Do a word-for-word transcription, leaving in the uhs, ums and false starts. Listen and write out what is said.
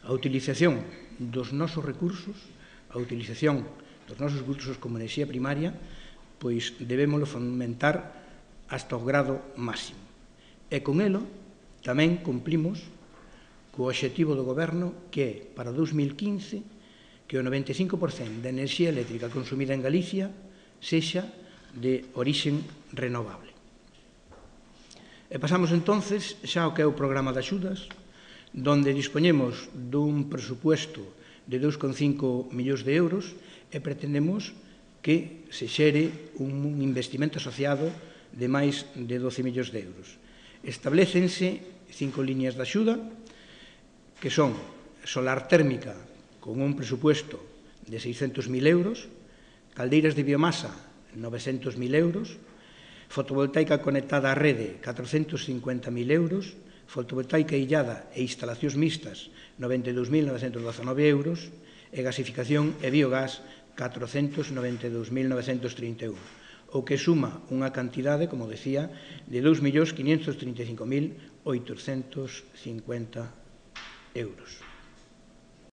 A utilización dos nosos recursos, a utilización dos nosos recursos como enerxía primaria, pois debémoslo fomentar hasta o grado máximo. E con elo tamén cumplimos co obxectivo do Goberno que é, para o dous mil quince, que o noventa e cinco por cento da enerxía eléctrica consumida en Galicia sexa de orixen renovable. E pasamos entonces xa ao que é o programa de axudas, donde dispoñemos dun presupuesto de dous coma cinco millóns de euros e pretendemos que se xere un investimento asociado de máis de doce millóns de euros. Establécense cinco liñas de axuda, que son solar térmica con un presupuesto de seiscentos mil euros, caldeiras de biomasa novecentos mil euros, fotovoltaica conectada á rede catrocentos cincuenta mil euros, fotovoltaica illada e instalacións mixtas noventa e dous mil novecentos dezanove euros e gasificación e biogás catrocentos noventa e dous mil novecentos trinta euros, o que suma unha cantidade, como decía, de dous millóns quinhentos trinta e cinco mil oitocentos cincuenta euros.